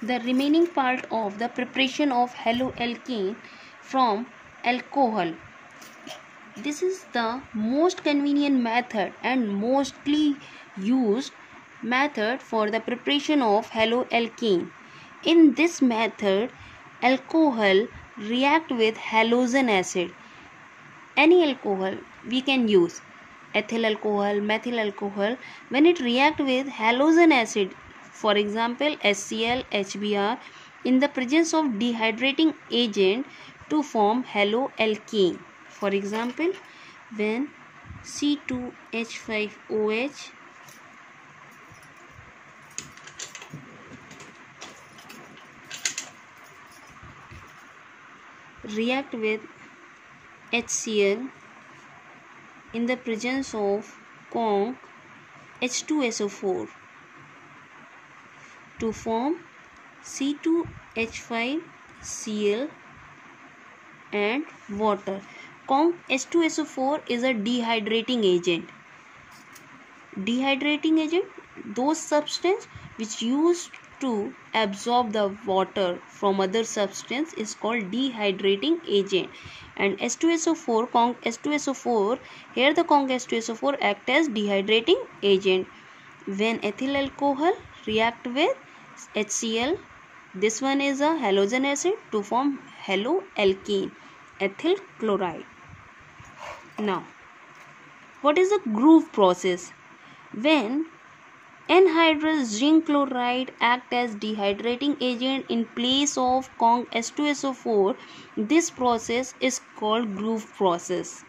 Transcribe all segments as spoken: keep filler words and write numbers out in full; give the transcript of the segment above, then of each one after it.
the remaining part of the preparation of haloalkane from alcohol. This is the most convenient method and mostly used method for the preparation of haloalkane. In this method, alcohol react with halogen acid. Any alcohol we can use, ethyl alcohol, methyl alcohol, when it react with halogen acid, for example HCl, H B r, in the presence of dehydrating agent to form haloalkane. For example, when C two H five O H react with HCl in the presence of conc H two S O four to form C two H five C l and water. Conc H two S O four is a dehydrating agent. Dehydrating agent, those substances which used to absorb the water from other substance, is called dehydrating agent. And H two S O four, conc H two S O four, here the conc H two S O four act as dehydrating agent. When ethyl alcohol react with HCl, this one is a halogen acid to form haloalkane, ethyl chloride. Now, what is the groove process? When anhydrous zinc chloride act as dehydrating agent in place of conc H two S O four, this process is called groove process.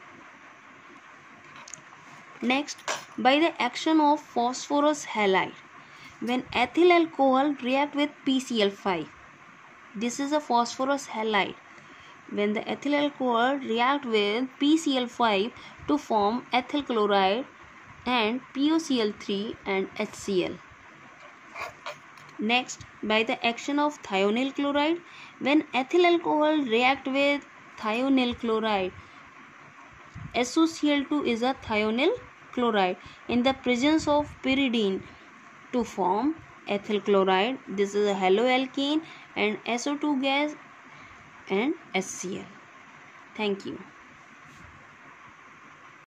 Next, by the action of phosphorus halide, when ethyl alcohol react with P C l five, this is a phosphorus halide. When the ethyl alcohol react with P C l five to form ethyl chloride and P O C l three and HCl. Next, by the action of thionyl chloride, when ethyl alcohol react with thionyl chloride, S O C l two is a thionyl chloride in the presence of pyridine to form ethyl chloride. This is a haloalkane and S O two gas and HCl. Thank you.